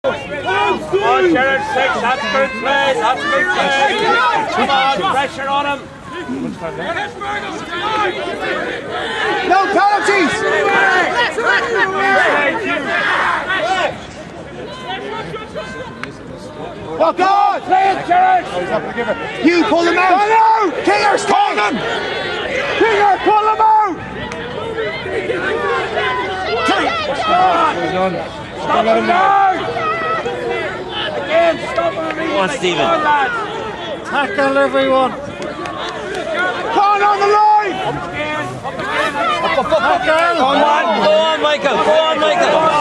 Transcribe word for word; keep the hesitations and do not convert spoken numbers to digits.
On, Sherrod, six, that's good play, that's good play. Come on, pressure on him. No penalties! Well, God! Play it, Sherrod! You pull him out! Pull out! Kingers, call him! Kinger, pull him out! Stop him now! Again, stop him! Come on, Stephen. Tackle everyone! Con on the line! Up again, up again! Up, up, up, up. Go on, go on, Michael. Go on, Michael.